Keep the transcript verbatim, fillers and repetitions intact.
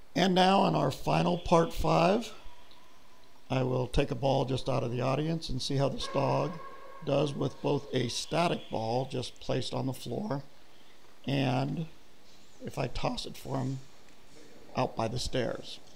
And now in our final part five, I will take a ball just out of the audience and see how this dog does with both a static ball just placed on the floor and if I toss it for him out by the stairs.